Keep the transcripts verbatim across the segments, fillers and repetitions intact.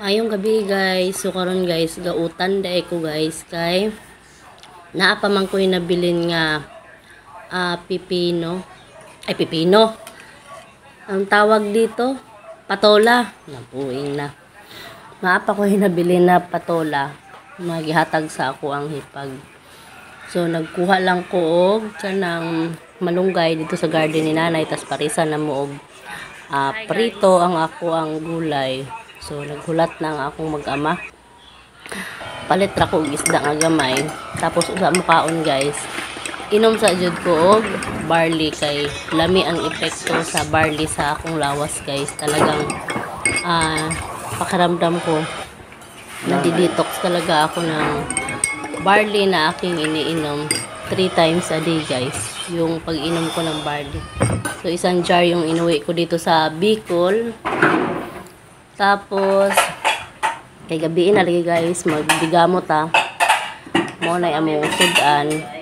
Ayong gabi guys, so karon guys, gautan dae ko guys kay naa pa man ko nabilin nga uh, pipino. Ay pipino. Ang tawag dito, patola. Napuing na. Naa pa ko nabilin na patola. Magihatag sa ako ang hipag. So nagkuha lang ko og kanang malunggay dito sa garden ni nanay, tas parisa na mo og uh, prito ang ako ang gulay. So, naghulat na ang akong mag-ama. Palit ra ko og isda nga gamay. Tapos, usa mo kaon guys. Inom sa jud ko og barley kay lami ang epekto sa barley sa akong lawas guys. Talagang uh, pakiramdam ko nadi-detox talaga ako ng barley na aking iniinom three times a day guys. Yung pag-inom ko ng barley. So, isang jar yung inuwi ko dito sa Bicol. Tapos, kay gabiin na lagi guys, magbigamot ha. Mo na among sudan.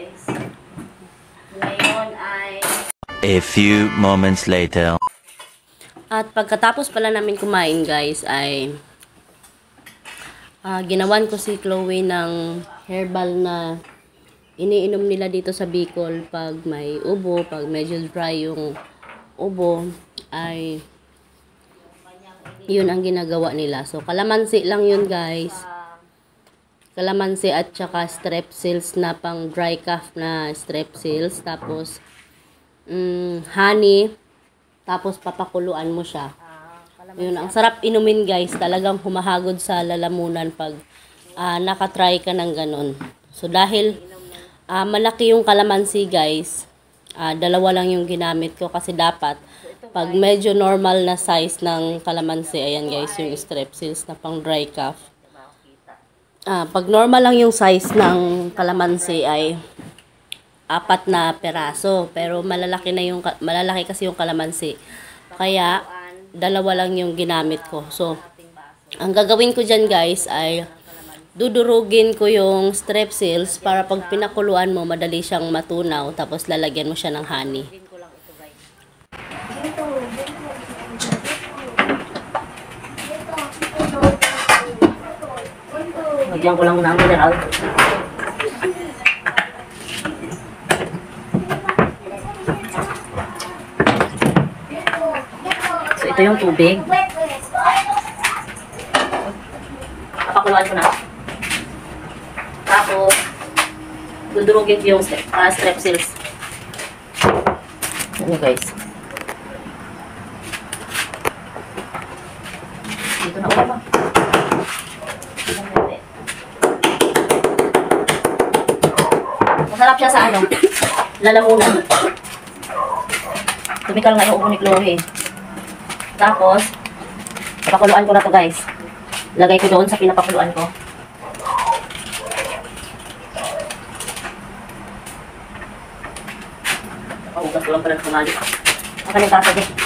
Ngayon ay a few moments later. At pagkatapos pala namin kumain guys, ay uh, ginawan ko si Chloe ng herbal na iniinom nila dito sa Bicol pag may ubo, pag medyo dry yung ubo, ay yun ang ginagawa nila. So, kalamansi lang yun guys. Kalamansi at saka strepsils na pang dry cough na strepsils. Tapos, um, honey. Tapos, papakuluan mo siya. Yun, ang sarap inumin guys. Talagang humahagod sa lalamunan pag uh, nakatry ka ng ganun. So, dahil uh, malaki yung kalamansi guys, uh, dalawa lang yung ginamit ko kasi dapat pag medyo normal na size ng kalamansi, ayan guys, yung strepsils na pang dry cough. Ah, pag normal lang yung size ng kalamansi ay apat na peraso. Pero malalaki na yung malalaki kasi yung kalamansi. Kaya dalawa lang yung ginamit ko. So, ang gagawin ko diyan guys ay dudurugin ko yung strepsils para pag pinakuluan mo madali siyang matunaw, tapos lalagyan mo siya ng honey. Lagyan ko lang ng mineral. So, ito yung tubig. Papakuluan ko na. Tapos, dudurugin ko yung uh, strepsils. Ano guys? Dito na ulit. Masarap siya sa ano, lalamunan. Tumikal nga yung upo ni Chloe. Tapos, papakuluan ko na to guys. Lagay ko doon sa pinapakuluan ko. Pahugas ko lang pala ng kumali. Maka ng tasa din.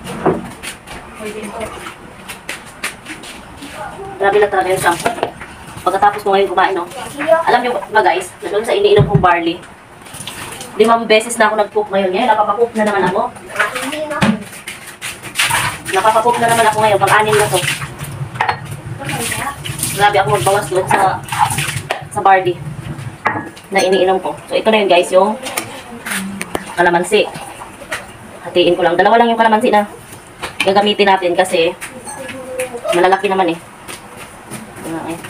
Grabe na talaga yung shampoo. Pagkatapos mo ngayon kumain, no? Alam niyo ba guys, doon sa iniinom kong barley, limang beses na ako nag-cook ngayon. Ngayon, napapakook na naman ako. Napapakook na naman ako ngayon. Pag-anin na to. Grabe ako magbawas doon sa sa barley na iniinom ko. So, ito na yun guys, yung kalamansi. Hatiin ko lang. Dalawa lang yung kalamansi na gagamitin natin kasi malalaki naman eh. Ito na eh.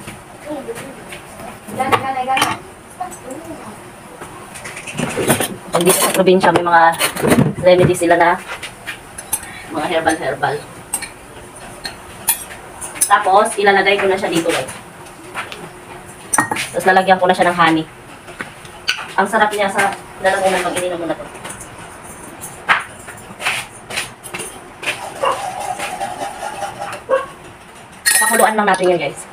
Pag dito sa probinsya, may mga remedy sila na mga herbal-herbal. Tapos, ilalagay ko na siya dito guys. Tapos, lalagyan ko na siya ng honey. Ang sarap niya sa lalamunan pag ininom mo na to. Pakuluan lang natin yan guys.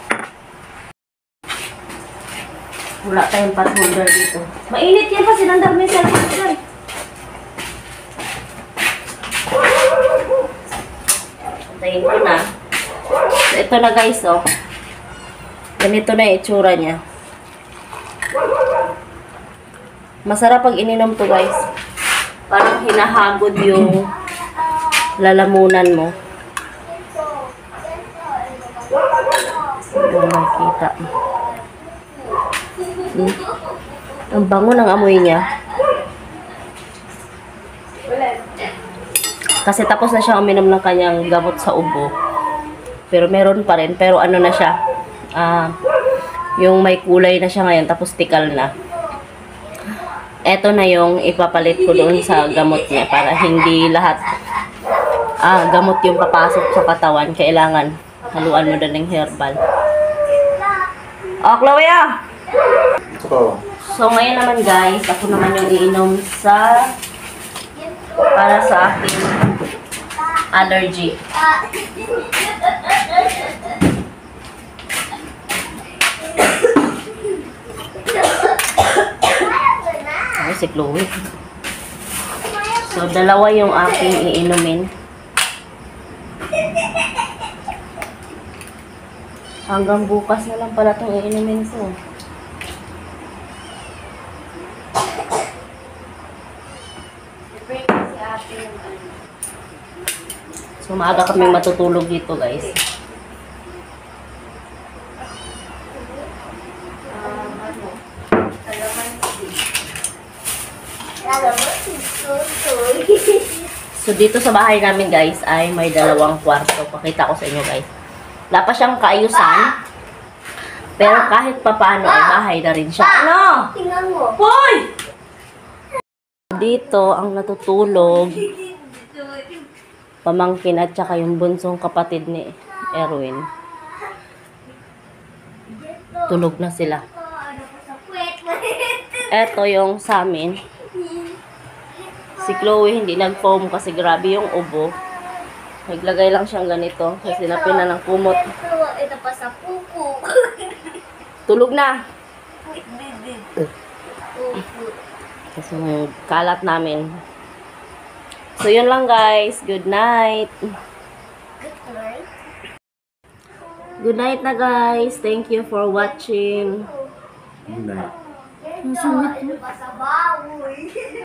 Wala tayong pot holder dito. Mainit yan pa, sinandar mo yung cellphone dyan. Antayin ko na. So, ito na guys, oh. Ganito na yung itsura niya. Masarap pag ininom to guys. Parang hinahagod yung lalamunan mo. Kung makita. Hmm. Ang bango ng amoy niya. Kasi tapos na siya uminom ng kanyang gamot sa ubo. Pero meron pa rin. Pero ano na siya. Ah, yung may kulay na siya ngayon. Tapos tikal na. Eto na yung ipapalit ko doon sa gamot niya. Para hindi lahat ah, gamot yung papasok sa katawan. Kailangan haluan mo din ng herbal. Oh, Chloe ah! So ngayon naman guys, ako naman yung iinom sa para sa aking allergy. Ay, si Chloe. So dalawa yung aking iinumin. Hanggang bukas na lang pala itong iinumin ko. So, maaga kami matutulog dito, guys. So, dito sa bahay namin, guys, ay may dalawang kwarto. Pakita ko sa inyo, guys. Wala pa siyang kaayusan. Pero kahit papaano, ay bahay na rin siya. Ano? Tingnan mo. Hoy! Dito, ang natutulog, pamangkin at saka yung bunsong kapatid ni Erwin. Tulog na sila. Eto yung sa amin. Si Chloe hindi nag-foam kasi grabe yung ubo. Naglagay lang siyang ganito kasi napin na ng kumot. Ito pa sa pupo. Tulog na. Kasi yung kalat namin. So yun lang guys. Good night. Good night. Good night na guys. Thank you for watching. Good night. Ito pa sa baboy.